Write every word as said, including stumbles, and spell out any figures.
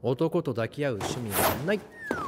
男と抱き合う趣味はない。